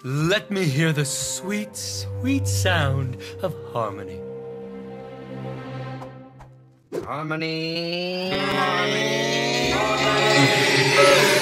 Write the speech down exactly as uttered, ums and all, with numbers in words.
Let me hear the sweet, sweet sound of harmony. Harmony. Harmony. Harmony.